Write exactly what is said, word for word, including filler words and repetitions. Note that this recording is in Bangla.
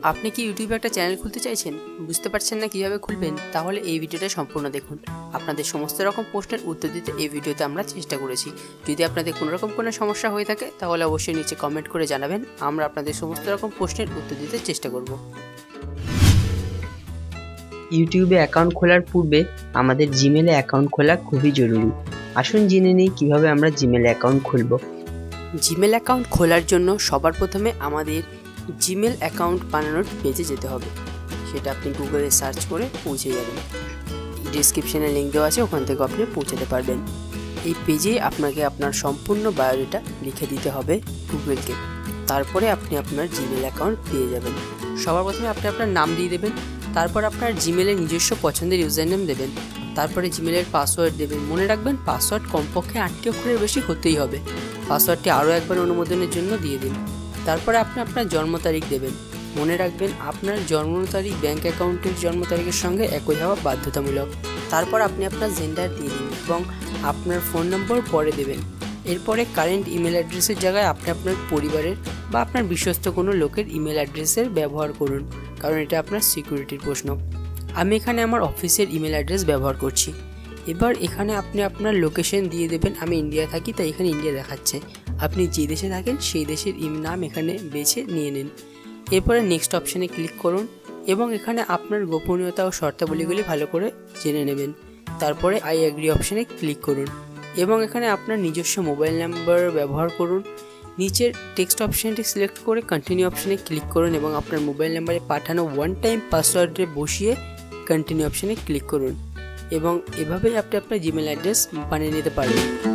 আপনি কি ইউটিউবে একটা চ্যানেল খুলতে চাইছেন, বুঝতে পারছেন না কিভাবে খুলবেন? তাহলে এই ভিডিওটা সম্পূর্ণ দেখুন। আপনাদের সমস্ত রকম প্রশ্নের উত্তর দিতে এই ভিডিওতে আমরা চেষ্টা করেছি। যদি আপনাদের কোনো রকম কোনো সমস্যা হয়ে থাকে তাহলে অবশ্যই নিচে কমেন্ট করে জানাবেন, আমরা আপনাদের সমস্ত রকম প্রশ্নের উত্তর দিতে চেষ্টা করব। ইউটিউবে অ্যাকাউন্ট খোলার পূর্বে আমাদের জিমেলে অ্যাকাউন্ট খোলা খুবই জরুরি। আসুন জেনে নিই কিভাবে আমরা জিমেল অ্যাকাউন্ট খুলব। জিমেল অ্যাকাউন্ট খোলার জন্য সবার প্রথমে আমাদের জিমেল অ্যাকাউন্ট বানানোর পেজে যেতে হবে। সেটা আপনি গুগলে সার্চ করে পৌঁছে যাবেন। ডিসক্রিপশানে লিঙ্ক দেওয়া আছে, ওখান থেকে আপনি পৌঁছাতে পারবেন। এই পেজে আপনাকে আপনার সম্পূর্ণ বায়োডাটা লিখে দিতে হবে গুগলকে। তারপরে আপনি আপনার জিমেল অ্যাকাউন্ট পেয়ে যাবেন। সবার প্রথমে আপনি আপনার নাম দিয়ে দেবেন, তারপর আপনার জিমেলের নিজস্ব পছন্দের ইউজার নেম দেবেন, তারপরে জিমেলের পাসওয়ার্ড দেবেন। মনে রাখবেন পাসওয়ার্ড কমপক্ষে আটটি অক্ষরের বেশি হতেই হবে। পাসওয়ার্ডটি আরও একবার অনুমোদনের জন্য দিয়ে দিন। তারপরে আপনি আপনার জন্ম তারিখ দেবেন। মনে রাখবেন আপনার জন্ম তারিখ ব্যাঙ্ক অ্যাকাউন্টের জন্ম তারিখের সঙ্গে একই হওয়া বাধ্যতামূলক। তারপর আপনি আপনার জেন্ডার দিয়ে দিন এবং আপনার ফোন নম্বর পরে দেবেন। এরপরে কারেন্ট ইমেল অ্যাড্রেসের জায়গায় আপনি আপনার পরিবারের বা আপনার বিশ্বস্ত কোনো লোকের ইমেল অ্যাড্রেসের ব্যবহার করুন, কারণ এটা আপনার সিকিউরিটির প্রশ্ন। আমি এখানে আমার অফিসের ইমেল অ্যাড্রেস ব্যবহার করছি। এবার এখানে আপনি আপনার লোকেশন দিয়ে দেবেন। আমি ইন্ডিয়া থাকি তাই এখানে ইন্ডিয়া দেখাচ্ছে। আপনি যে দেশে থাকেন সেই দেশের নাম এখানে বেছে নিয়ে নিন। এরপরে নেক্সট অপশানে ক্লিক করুন এবং এখানে আপনার গোপনীয়তা ও শর্তাবলীগুলি ভালো করে জেনে নেবেন। তারপরে আই অ্যাগ্রি অপশানে ক্লিক করুন এবং এখানে আপনার নিজস্ব মোবাইল নাম্বার ব্যবহার করুন। নিচের টেক্সট অপশানটি সিলেক্ট করে কন্টিনিউ অপশানে ক্লিক করুন এবং আপনার মোবাইল নাম্বারে পাঠানো ওয়ান টাইম পাসওয়ার্ডে বসিয়ে কন্টিনিউ অপশানে ক্লিক করুন এবং এভাবেই আপনি আপনার জিমেল অ্যাড্রেস বানিয়ে নিতে পারবেন।